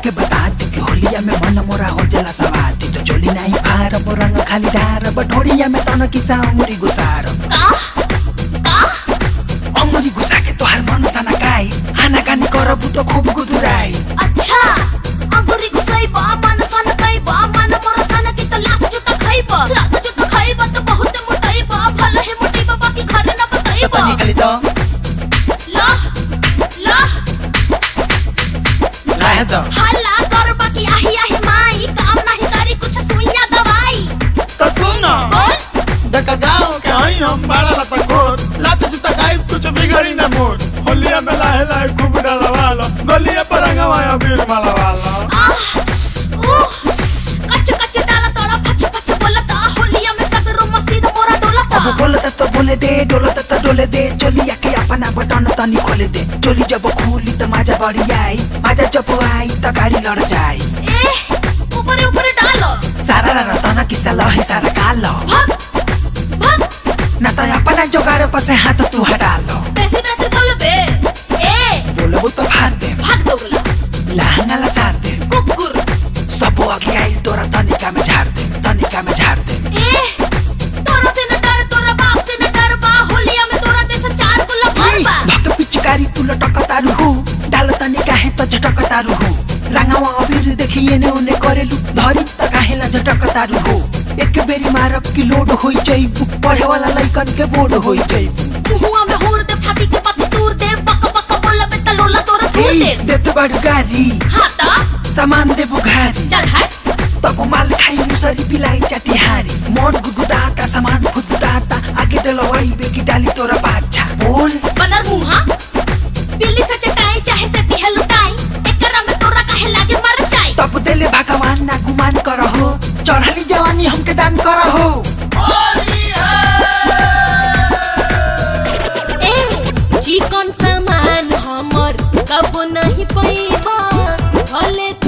के बता दी कि होलिया में मन मोरा हो जला सवाती तो चोली नहीं फार रंग खाली डार बठोड़िया में तन किसा अंगुरी गुसार अंगुरी गुसा के तोहार मन साना काई हाना कानी करबु तो खूब गुदुराई। अच्छा अंगुरी गुसाई बा मन साना काई बा मन मोरा साना की तो लाख जुता खाइबा तो बहुत मोटाई बा भले ही मोटाई बा बाकी घर ना बताई बा निकली तो ला ला रह दो हल्ला कर बाकी आही माई काम नहीं करी कुछ सुइया दवाई तो सुनो देखा गाँव के हई हम बड़ा लतखोर लात जूता गाय कुछ बिगड़ी न मोर होलिया में लाहे लाहे खूब डलवा लो गलिया पर रंगवाया बीर मलवा लो कच्च डाला तोड़ा फच बोलता होलिया में सगरो मसीद मोरा डोलता अब बोलता तो बोले दे डोलता तो डोले दे चोलिया के अपना बटन तनी खोले दे चोली जब खुली तो मजा बढ़ी आई मजा जब आई तो गाड़ी लड़ जाई ऊपर डालो सारा रतना किसा लही सारा कालो भाग ना तो अपना जोगाड़ पर से हाथ तू हटा लो वैसे बोल बे बोलबो तो फाड़ दे भाग दो बोला लहंगा ला सार दे कुकुर सब आगे आई तोरा तनिका में झाड़ दे तोरा से न डर तोरा बाप से न डर बा होलिया में तोरा जैसा चार गुल्ला भरबा धक पिचकारी तू लटकता रहू डाल तनिका है तो झटकता रहू रंगावा अबीर देखिए ने उने करेलू धरी त काहेला झटकता रहू एक बेरी मारब की लोड होई जाइबू पढ़े वाला लइकन के बोर्ड होई जाइबू मुहुआ में होर दे छाती के पत्ती तूर दे बक बोलबे त लोला तोरा तूर दे देत बड़ गारी हां ता सामान दे बुघारी चल हट तब माल खाई मुसरी पिलाई चटिहारी मन गुदगुदाता सामान फुदगुदाता आगे डलवाई बेकी डाली तोरा बाछा बोल बनर मुहा बिल्ली से चटाई चाहे से दिह लुटाई एकरा में तोरा काहे लागे मर जाई तब देले भगवान ना गुमान करहो चढ़ली जवानी हमके दान करहो जी कौन सामान हमर कबो नहीं पैबा भले